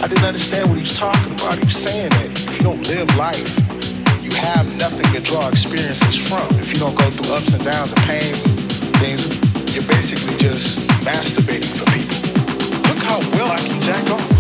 I didn't understand what he was talking about. He was saying that if you don't live life, you have nothing to draw experiences from. If you don't go through ups and downs and pains and things, you're basically just masturbating for people. Look how well I can jack off.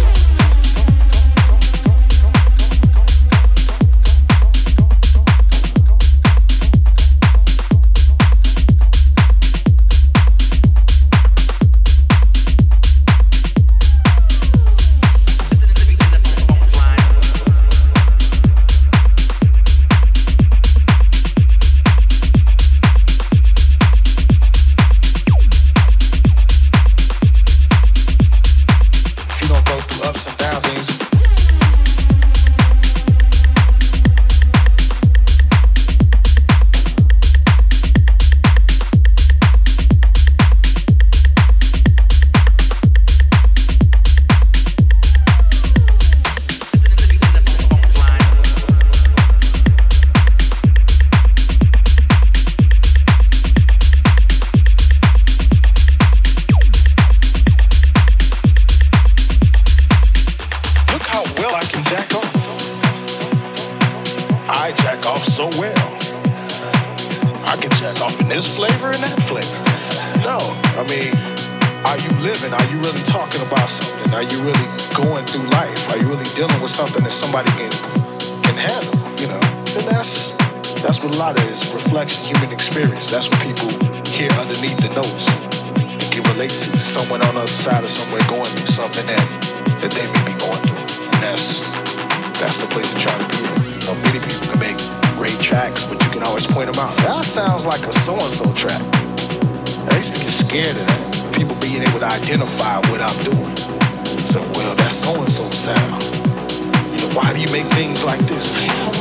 Something that somebody can handle, you know. And that's what a lot of it is, reflection, human experience. That's what people hear underneath the notes and can relate to. Someone on the other side of somewhere going through something that they may be going through. And that's the place to try to be in. You know, many people can make great tracks, but you can always point them out. That sounds like a so-and-so track. I used to get scared of that. People being able to identify what I'm doing. So, well, that's so-and-so sound. Why do you make things like this?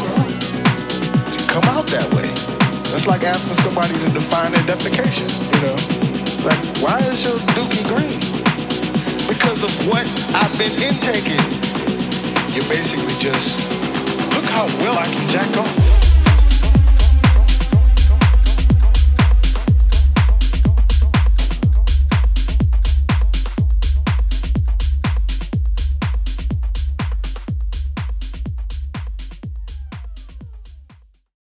You come out that way. That's like asking somebody to define their defecation, you know? Like, why is your dookie green? Because of what I've been intaking. You're basically just, look how well I can jack off.